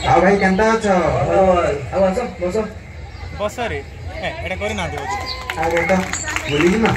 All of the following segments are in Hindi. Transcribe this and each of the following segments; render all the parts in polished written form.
आ भाई केंता अछ अब आस बस बस रे एटा करि ना दे आ बेटा बोली ना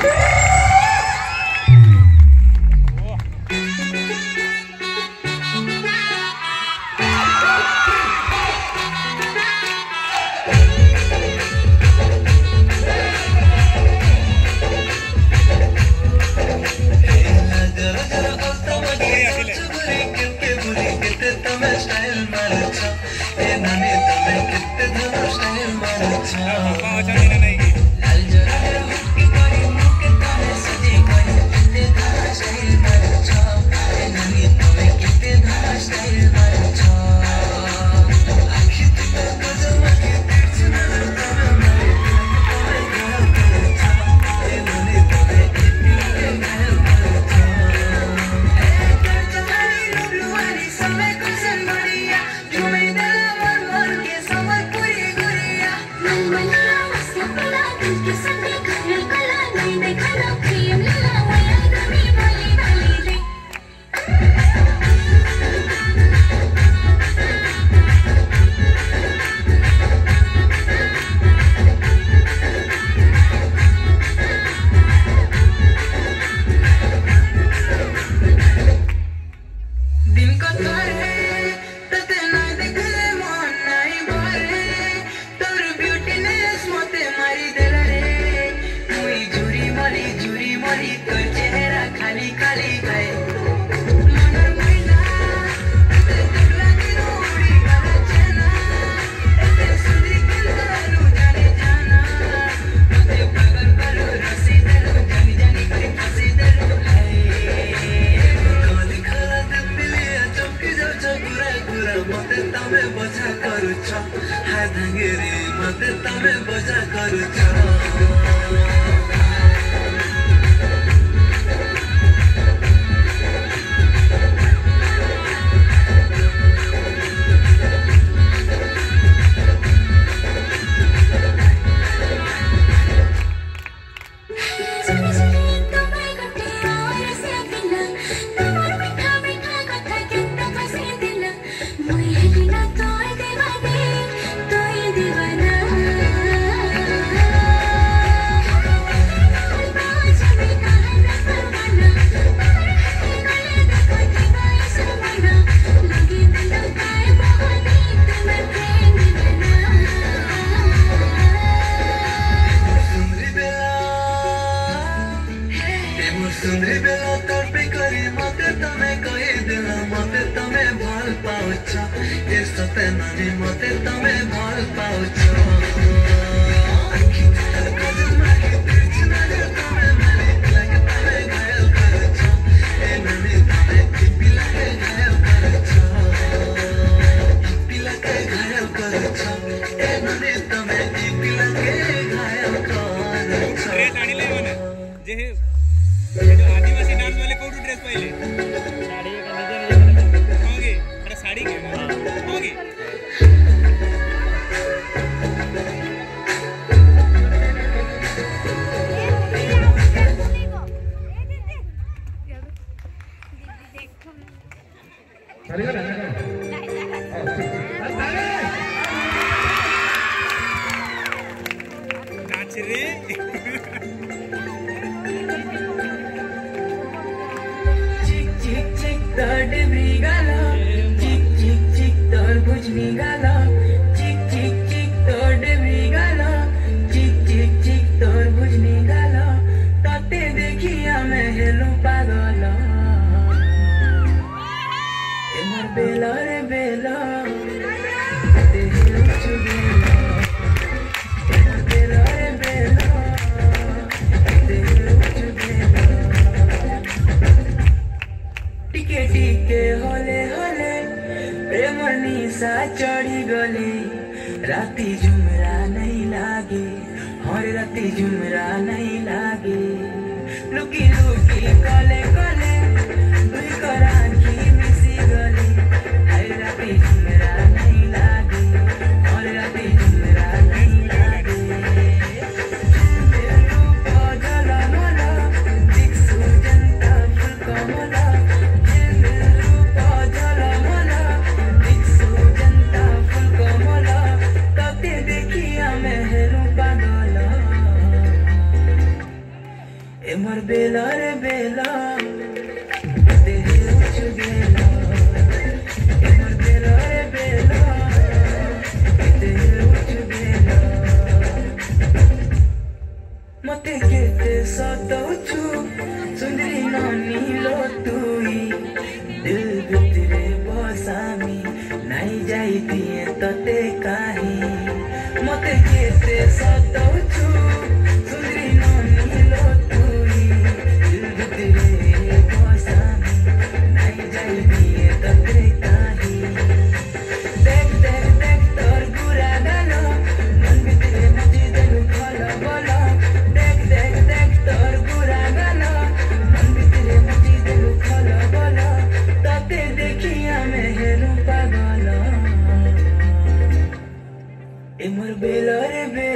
आदिवासी डांस वाले कोटू ड्रेस पहले साड़ी होगी अरे साड़ी के होगी नाच रे Third brigala, chick chick chick, तरबूज निकाला, chick chick chick, third brigala, chick chick chick, तरबूज निकाला, ताते देखिया मैं हेलो पागला, एमर बेला रे बेला, ताते हेलो चुगेला, एमर बेला रे बेला, ताते हेलो चुगेला. टिके टिके होले होले प्रेम निशा चढ़ी गले राती झुमरा नहीं लागे हर राती झुमरा नहीं लागे लुकी लुकी कले कले दुई करांखी मिसी गले हर राती झुमरा नहीं लागे हर राती झुमरा नहीं लागे जनता सताउँछु सुन्दरी ननिलो तुई दिल भित्रे बसामी नाइ जाइदिए तते काहीँ म त केते सताउँछु सुन्दरी ननिलो तुई दिल भित्रे बसामी नाइ जाइदिए तते काहीँ देख देख देख तोर कुरा गालो मन भित्रे मचिदेलु खल बल देख देख देख तोर कुरा गालो मन भित्रे मचिदेलु खल बल तते देखि आमे हेरु पागल ए मोर बेल रे